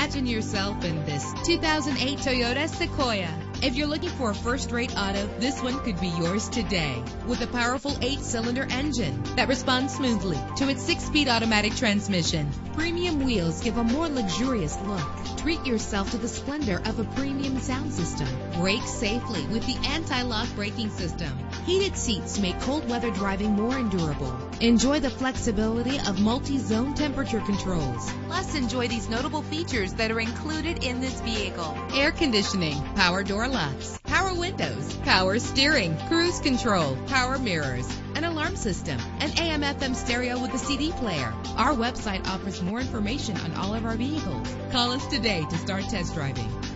Imagine yourself in this 2008 Toyota Sequoia. If you're looking for a first-rate auto, this one could be yours today. With a powerful 8-cylinder engine that responds smoothly to its 6-speed automatic transmission. Premium wheels give a more luxurious look. Treat yourself to the splendor of a premium sound system. Brake safely with the anti-lock braking system. Heated seats make cold weather driving more endurable. Enjoy the flexibility of multi-zone temperature controls. Plus, enjoy these notable features that are included in this vehicle: air conditioning, power door locks, power windows, power steering, cruise control, power mirrors, an alarm system, an AM/FM stereo with a CD player. Our website offers more information on all of our vehicles. Call us today to start test driving.